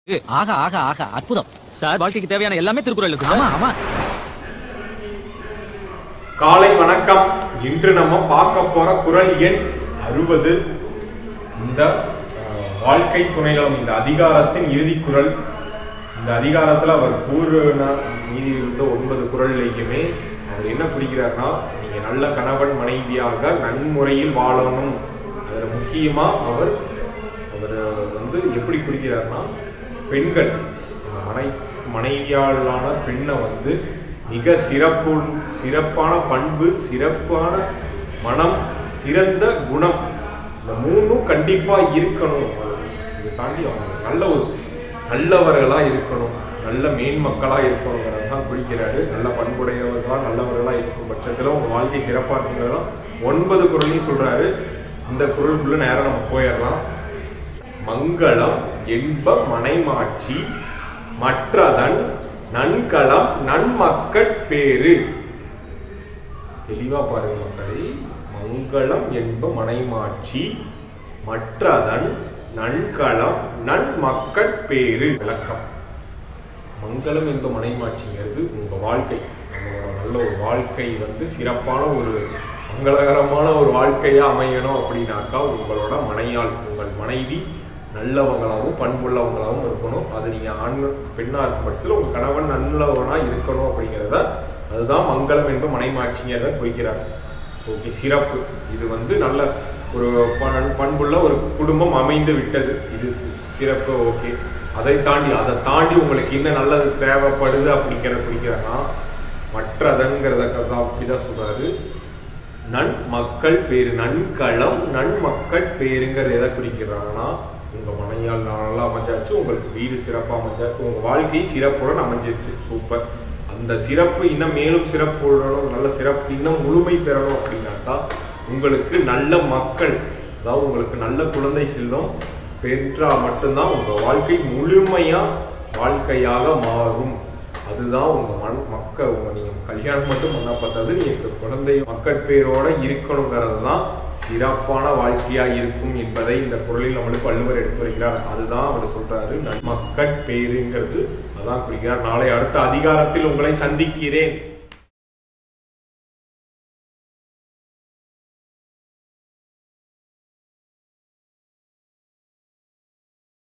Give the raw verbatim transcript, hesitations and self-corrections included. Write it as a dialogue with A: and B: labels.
A: ஆகா ஆகா ஆகா அற்புதம்
B: சார். வாழ்க்கைக்கு தேவையான எல்லாமே திருக்குறள் இருக்கு. ஆமா ஆமா.
C: காலை வணக்கம். இன்று நம்ம பார்க்க போற குறள் எண் அறுபது. இந்த வாழ்க்கை துணைநலம் இந்த அதிகாரத்தின் இறுதி குறள். இந்த அதிகாரத்துல அவர் கூறின மீதி இருந்த ஒன்பது குறள்லையுமே அவர் என்ன குறிக்கிறார்னா, நீங்க நல்ல கணவன் மனைவியாக நன்முறையில் வாழணும். அதில் முக்கியமா அவர் அவர் வந்து எப்படி குறிக்கிறார்னா, பெண்கள் மனை மனைவியாளான பெண்ணை வந்து மிக சிறப்பு சிறப்பான பண்பு, சிறப்பான மனம், சிறந்த குணம், இந்த மூணும் கண்டிப்பா இருக்கணும். இதை தாண்டி அவங்க நல்ல ஒரு நல்லவர்களா இருக்கணும், நல்ல மேன்மக்களா இருக்கணுங்கிறத தான் குறிக்கிறாரு. நல்ல பண்புடையவர்களா நல்லவர்களா இருக்கும் பட்சத்தில் உங்க வாழ்க்கை சிறப்பா இருக்குங்கிறதா ஒன்பது குறளையும் சொல்றாரு. இந்த குறளுக்குள்ள நேரம் நம்ம போயிடலாம். மங்களம் என்ப மனைமாட்சி மற்றதன் நன்களம் நன்மக்கட்பேறு. தெளிவா பாருங்க மக்களே. மங்களம் என்ப மனைமாட்சி மற்றதன் நன்களம் நன்மக்கட்பேறு. விளக்கம். மங்களம் என்ப மனைமாட்சிங்கிறது உங்க வாழ்க்கை, நம்மளோட நல்ல ஒரு வாழ்க்கை வந்து சிறப்பான ஒரு மங்களகரமான ஒரு வாழ்க்கையா அமையணும் அப்படின்னாக்கா உங்களோட மனையாள், உங்கள் மனைவி நல்லவங்களாகவும் பண்புள்ளவங்களாகவும் இருக்கணும். அது நீங்கள் ஆண் பெண்ணாக இருக்கும் பட்சத்தில் உங்கள் கணவன் நல்லவனாக இருக்கணும் அப்படிங்கிறத அதுதான் மங்களம் என்ப மனைமாட்சிங்கிறத குறிக்கிறார். ஓகே, சிறப்பு. இது வந்து நல்ல ஒரு பண்புள்ள ஒரு குடும்பம் அமைந்து விட்டது, இது சிறப்பு. ஓகே, அதை தாண்டி அதை தாண்டி உங்களுக்கு இன்னும் நல்லது தேவைப்படுது அப்படிங்கிறத குறிக்கிறார்னா மற்றதன்கிறத அப்படிதான் சொல்றாரு. நன் மக்கள் பேரு, நன்களம் நன்மக்கள் பேருங்கிறது எதை குறிக்கிறாங்கன்னா, உங்கள் மனையால் நல்லா அமைஞ்சாச்சு, உங்களுக்கு வீடு சிறப்பாக அமைஞ்சாச்சு, உங்கள் வாழ்க்கை சிறப்புடன் அமைஞ்சிருச்சு. சூப்பர். அந்த சிறப்பு இன்னும் மேலும் சிறப்புடனும் நல்ல சிறப்பு இன்னும் முழுமை பெறணும் அப்படின்னாக்கா உங்களுக்கு நல்ல மக்கள், அதாவது உங்களுக்கு நல்ல குழந்தை செல்வம் பெற்றால் மட்டும்தான் உங்கள் வாழ்க்கை முழுமையாக வாழ்க்கையாக மாறும். அதுதான் உங்கள் மண் மக்கள் உங்கள் நீங்கள் கல்யாணம் மட்டும் பண்ண பார்த்தது, நீங்கள் குழந்தை மக்கள் பேரோட இருக்கணுங்கிறது தான் சிறப்பான வாழ்க்கையாக இருக்கும் என்பதை இந்த குறளில் நம்மளுக்கு வள்ளுவர் எடுத்து வருகிறார். அதுதான் அவர் சொல்றாரு, மக்கள் பேருங்கிறது அதான் குறிக்கிறார். நாளை அடுத்த அதிகாரத்தில் உங்களை சந்திக்கிறேன்.